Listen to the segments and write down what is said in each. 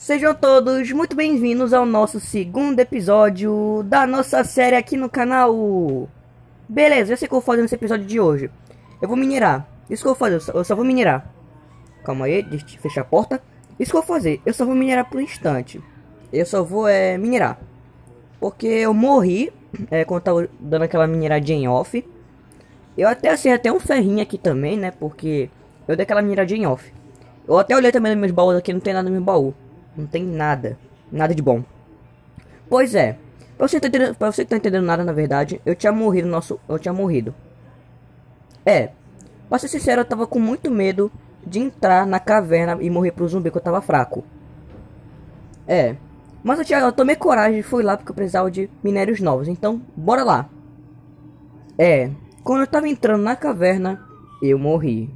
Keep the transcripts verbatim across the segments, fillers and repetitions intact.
Sejam todos muito bem-vindos ao nosso segundo episódio da nossa série aqui no canal. Beleza, já sei o que eu vou fazer nesse episódio de hoje. Eu vou minerar. Isso que eu vou fazer, eu só, eu só vou minerar. Calma aí, deixa eu fechar a porta. Isso que eu vou fazer, eu só vou minerar por um instante. Eu só vou é, minerar. Porque eu morri é, quando eu tava dando aquela mineradinha em off. Eu até assim, até um ferrinho aqui também, né? Porque eu dei aquela mineradinha em off. Eu até olhei também nos meus baús aqui, não tem nada no meu baú. Não tem nada. Nada de bom. Pois é. Pra você, tá entendendo, pra você que tá entendendo nada, na verdade, eu tinha morrido, nosso, eu tinha morrido. É. Pra ser sincero, eu tava com muito medo de entrar na caverna e morrer pro zumbi, que eu tava fraco. É. Mas eu, tinha, eu tomei coragem e fui lá porque eu precisava de minérios novos. Então, bora lá. É. Quando eu tava entrando na caverna, eu morri.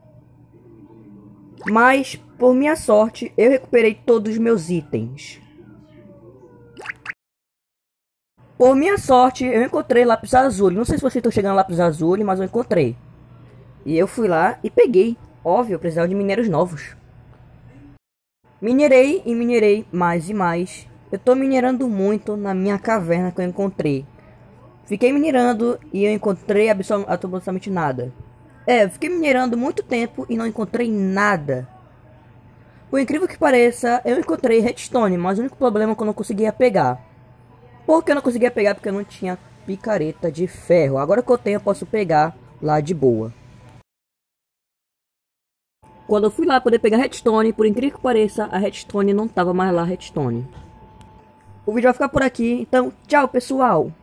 Mas, por minha sorte, eu recuperei todos os meus itens. Por minha sorte, eu encontrei lápis azul. Não sei se vocês estão chegando a lápis azul, mas eu encontrei. E eu fui lá e peguei. Óbvio, eu precisava de minérios novos. Minerei e minerei mais e mais. Eu tô minerando muito na minha caverna que eu encontrei. Fiquei minerando e eu encontrei absolutamente nada. É, eu fiquei minerando muito tempo e não encontrei nada. Por incrível que pareça, eu encontrei redstone, mas o único problema é que eu não conseguia pegar. Por que eu não conseguia pegar? Porque eu não tinha picareta de ferro. Agora que eu tenho, eu posso pegar lá de boa. Quando eu fui lá poder pegar redstone, por incrível que pareça, a redstone não tava mais lá redstone. O vídeo vai ficar por aqui, então tchau pessoal!